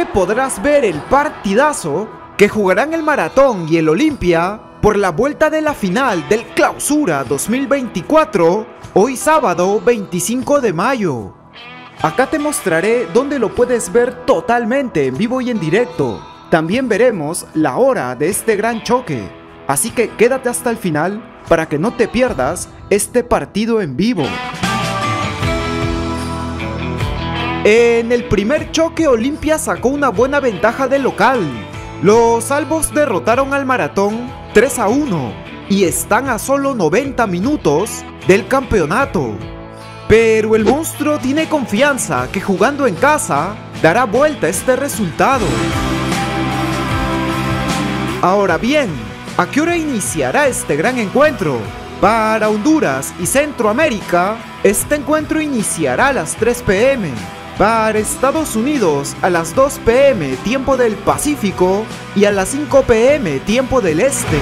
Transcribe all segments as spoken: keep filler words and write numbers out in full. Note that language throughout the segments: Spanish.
que podrás ver el partidazo que jugarán el Maratón y el Olimpia por la vuelta de la final del Clausura dos mil veinticuatro, hoy sábado veinticinco de mayo. Acá te mostraré dónde lo puedes ver totalmente en vivo y en directo. También veremos la hora de este gran choque, así que quédate hasta el final para que no te pierdas este partido en vivo. En el primer choque, Olimpia sacó una buena ventaja de local. Los albos derrotaron al Maratón tres a uno y están a solo noventa minutos del campeonato. Pero el monstruo tiene confianza que jugando en casa dará vuelta este resultado. Ahora bien, ¿a qué hora iniciará este gran encuentro? Para Honduras y Centroamérica, este encuentro iniciará a las tres pe eme. Para Estados Unidos a las dos pe eme tiempo del Pacífico y a las cinco pe eme tiempo del Este.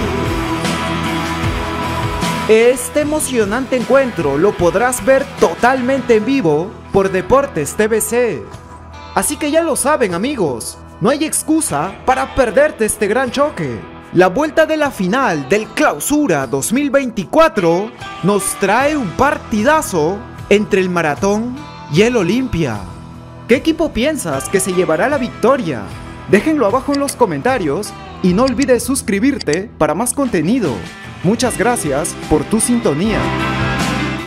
Este emocionante encuentro lo podrás ver totalmente en vivo por Deportes te ve ce. Así que ya lo saben, amigos, no hay excusa para perderte este gran choque. La vuelta de la final del Clausura dos mil veinticuatro nos trae un partidazo entre el Maratón y el Olimpia. ¿Qué equipo piensas que se llevará la victoria? Déjenlo abajo en los comentarios y no olvides suscribirte para más contenido. Muchas gracias por tu sintonía.